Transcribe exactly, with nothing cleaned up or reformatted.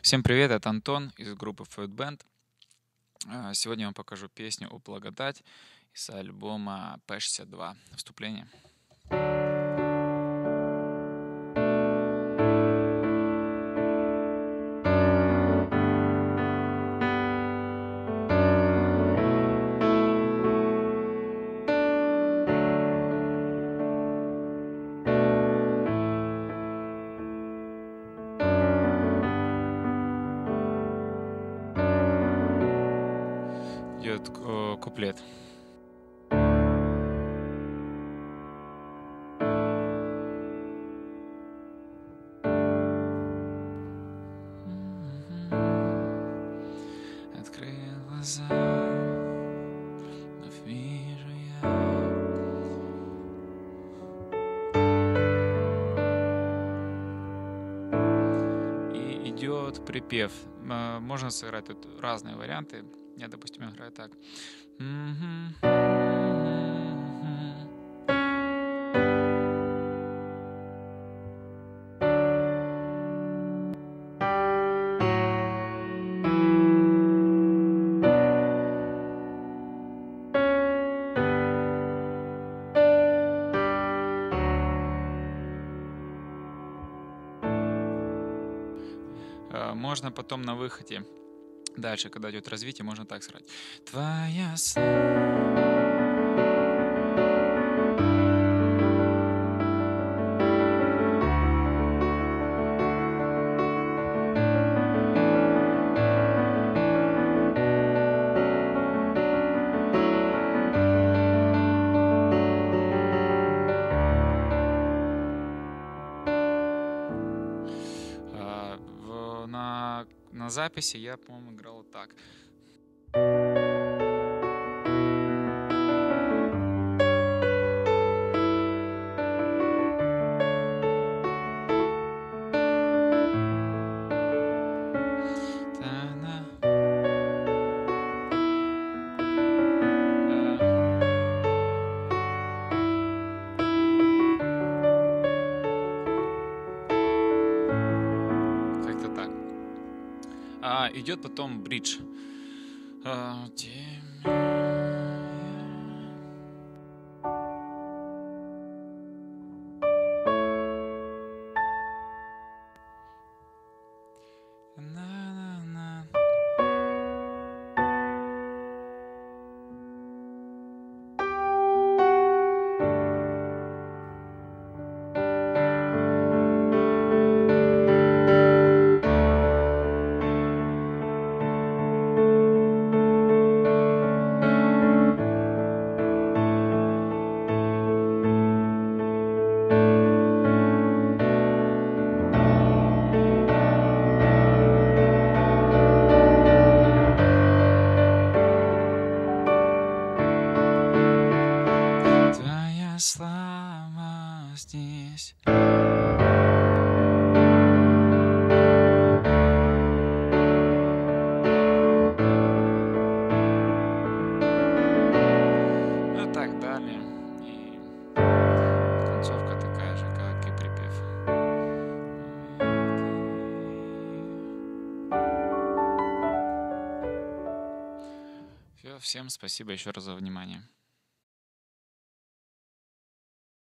Всем привет, это Антон из группы Food Band. А, Сегодня я вам покажу песню «О благодать» из альбома P шестьдесят два. Вступление. Идет ку- куплет. Открыл глаза, вновь вижу я. И идет припев. А, Можно сыграть тут разные варианты. Я, допустим, играю так. А, Можно потом на выходе, дальше, когда идет развитие, можно так сыграть. Твоя А, в- на, на записи я, по-моему, играл так. Та-на. А, Как-то так. А, идет потом бридж. А, те- На-на-на. Твоя слава здесь. Ну так далее. И концовка такая же, как и припев. Все, всем спасибо еще раз за внимание.